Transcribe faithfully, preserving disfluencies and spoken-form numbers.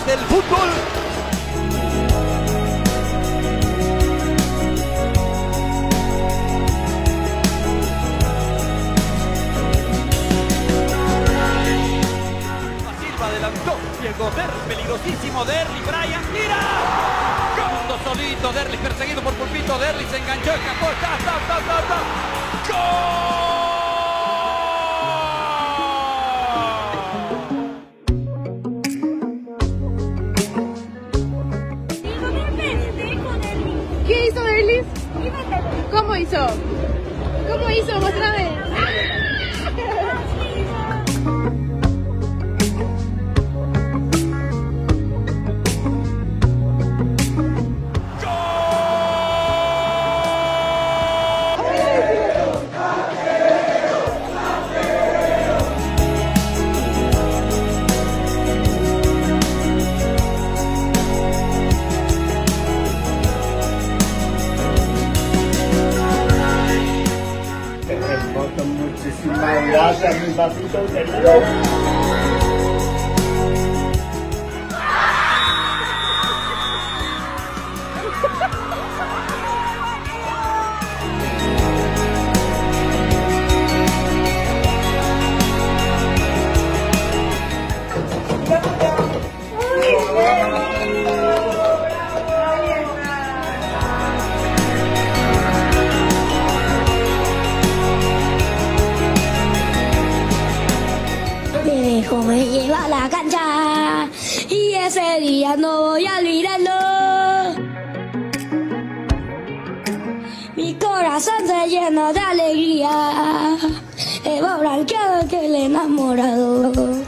reyes del fútbol. Silva adelantó, llegó Derli, peligrosísimo Derli, Brian, ¡tira! Gol solito, Derli perseguido por Pulpito, Derli se enganchó, escapó, ta, ta, ta, ta, ta. ¡Gol! ¿Qué hizo Derli? ¿Cómo hizo? ¿Cómo hizo? Mostrame. Muchísimas gracias, mi papito querido. Viejo me lleva a la cancha y ese día no voy a olvidarlo. Mi corazón se llena de alegría, Evo blanqueado que le he enamorado.